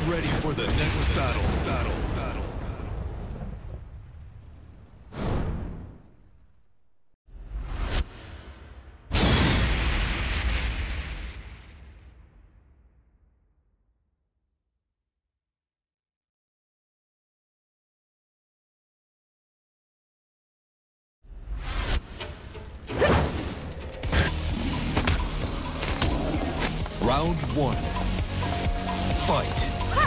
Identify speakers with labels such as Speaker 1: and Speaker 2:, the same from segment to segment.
Speaker 1: ready for the next battle. Round one. Fight.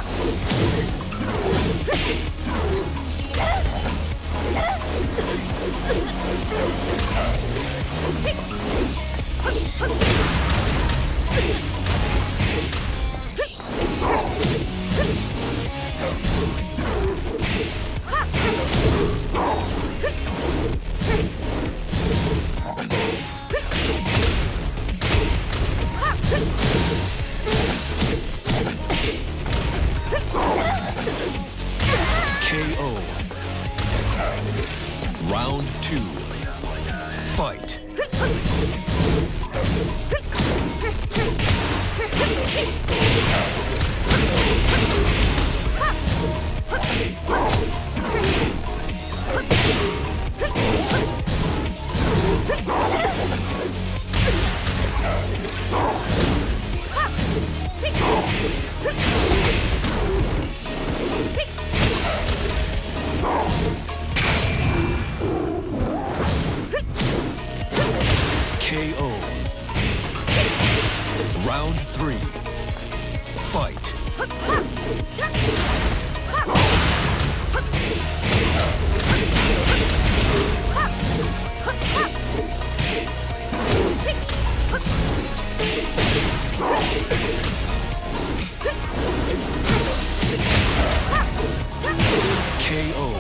Speaker 1: KO. Round two. Fight. KO. Round three. Fight. KO.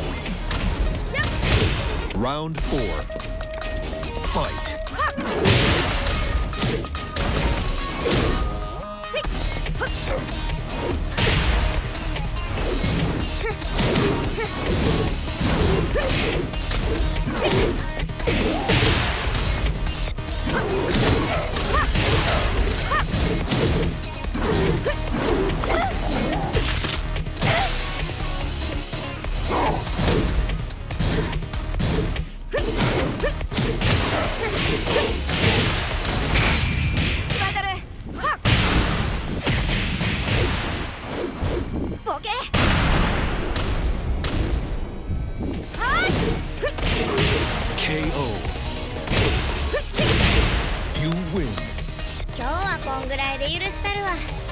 Speaker 1: Round four. Fight. KO. You win.
Speaker 2: 今日はこんぐらいで許したるわ。